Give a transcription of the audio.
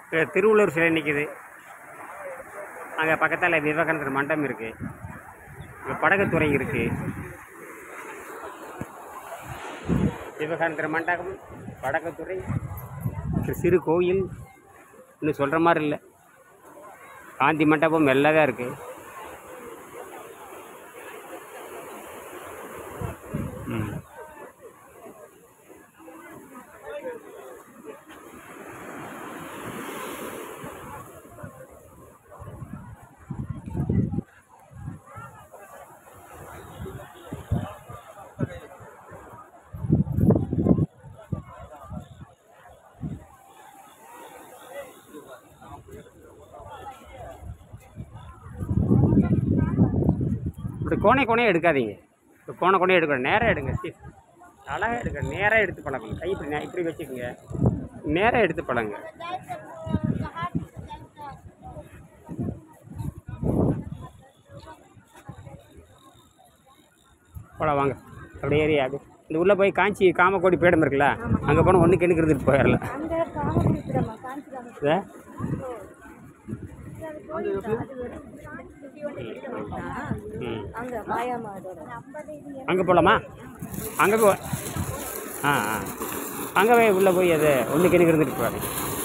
திருவள்ளுவர் சிலை நிற்கிது. அங்கே பக்கத்தில் விவேகானந்தர் மண்டபம் இருக்குது. இங்கே படகுத்துறை இருக்குது. விவேகானந்தர் மண்டபம், படகுத்துறை, சிறு கோயில் இன்னும் சொல்கிற மாதிரி இல்லை. காந்தி மண்டபம் எல்லாம் தான் இருக்குது. இப்படி கோணையாக எடுக்காதீங்க. இப்போ கோணையாக எடுக்கணும். நேராக எடுங்க. அழகாக எடுக்க. நேராக எடுத்து பழகணும். கை இப்படி இப்படி வச்சுக்கோங்க. நேராக எடுத்து பழங்க. போல வாங்க. அப்படியே ஏறி அப்படி இந்த உள்ளே போய் காஞ்சி காமக்கோடி பீடம் இருக்குல்ல, அங்கே போனால் ஒன்றுக்கு எனக்கு இருந்துட்டு போயிடலாம். அங்கே போகலாமா? அங்கே போ. அங்கே போய் உள்ளே போய் அது ஒன்றுக்கு எனக்கு இருந்துட்டு போயிடலாம்.